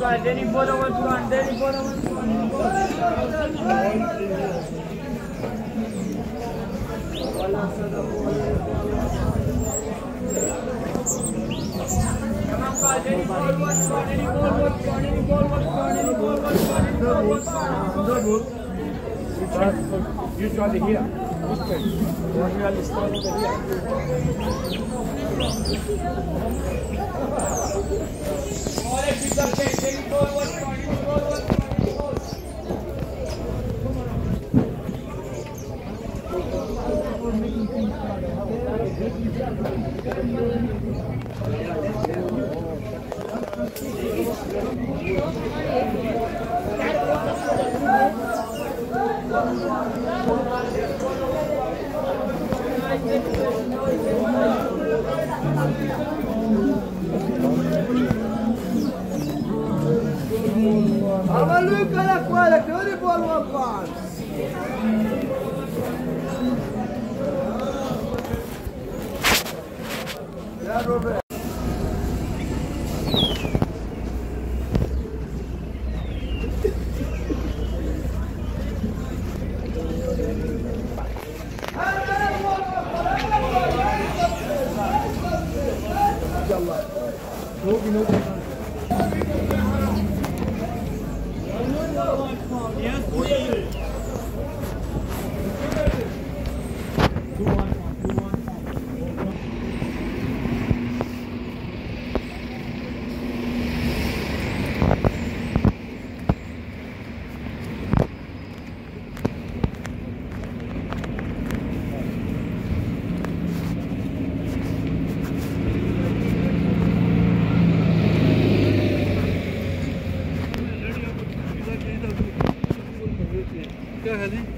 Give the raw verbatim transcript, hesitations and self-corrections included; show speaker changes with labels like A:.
A: Danny Bono wants one. Danny Bono wants one. Come on, guys. Danny Bono wants one. Danny Bono wants one. Danny Bono wants one. Danny Bono wants one. Danny Bono wants one. Usually here. Usually start over here.
B: عملوا كلا كوالا كوري بول وقان يا روبي يلا نوبي نوبي
C: क्या है जी